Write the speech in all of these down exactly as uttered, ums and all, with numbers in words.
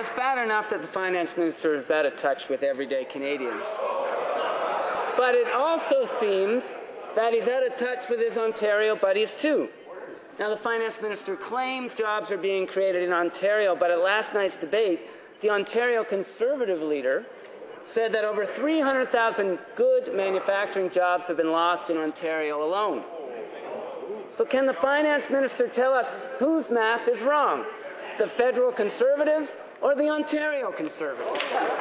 it's bad enough that the finance minister is out of touch with everyday Canadians. But it also seems that he's out of touch with his Ontario buddies too. Now, the finance minister claims jobs are being created in Ontario, but at last night's debate, the Ontario Conservative leader said that over three hundred thousand good manufacturing jobs have been lost in Ontario alone. So can the finance minister tell us whose math is wrong, the federal Conservatives or the Ontario Conservatives?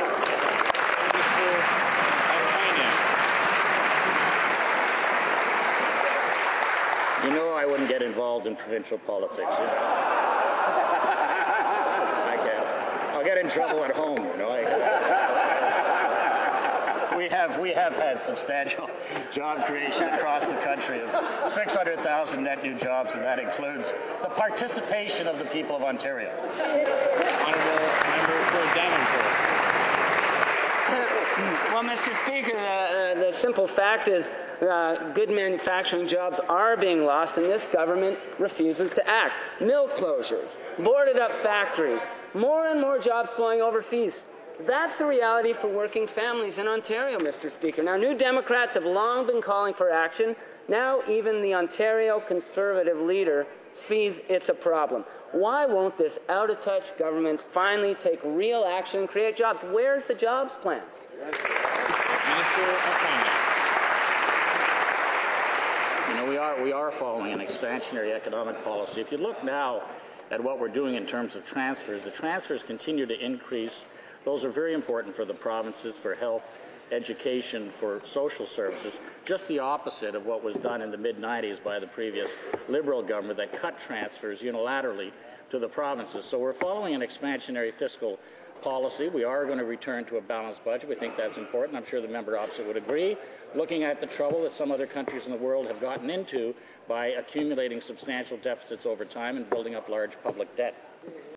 You know I wouldn't get involved in provincial politics. You know? I can't. I'll get in trouble at home, you know. I, we have we have had substantial job creation across the country of six hundred thousand net new jobs, and that includes the participation of the people of Ontario. Honourable member for Davenport. Well, Mister Speaker, the, uh, the simple fact is uh, good manufacturing jobs are being lost, and this government refuses to act. Mill closures, boarded up factories, more and more jobs flowing overseas. That's the reality for working families in Ontario, Mister Speaker. Now, New Democrats have long been calling for action. Now even the Ontario Conservative leader sees it's a problem. Why won't this out-of-touch government finally take real action and create jobs? Where's the jobs plan? Minister of Finance. You know, we are, we are following an expansionary economic policy. If you look now at what we're doing in terms of transfers, the transfers continue to increase. Those are very important for the provinces, for health, education, for social services, just the opposite of what was done in the mid nineties by the previous Liberal government that cut transfers unilaterally to the provinces. So we're following an expansionary fiscal policy. We are going to return to a balanced budget. We think that's important. I'm sure the member opposite would agree, looking at the trouble that some other countries in the world have gotten into by accumulating substantial deficits over time and building up large public debt.